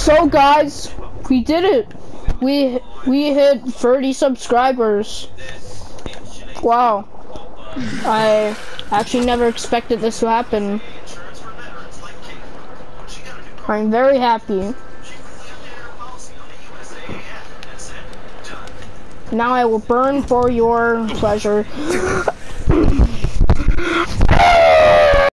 So guys, we did it. We hit 30 subscribers. Wow. I actually never expected this to happen. I'm very happy. Now I will burn for your pleasure.